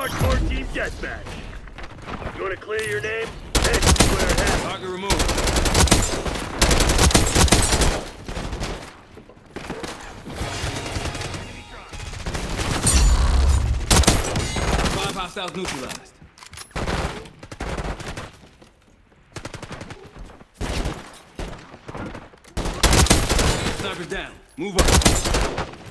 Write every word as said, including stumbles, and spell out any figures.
hardcore team deathmatch. You want to clear your name? Head square ahead. Target removed. Five hostiles neutralized. Sniper down. Move up.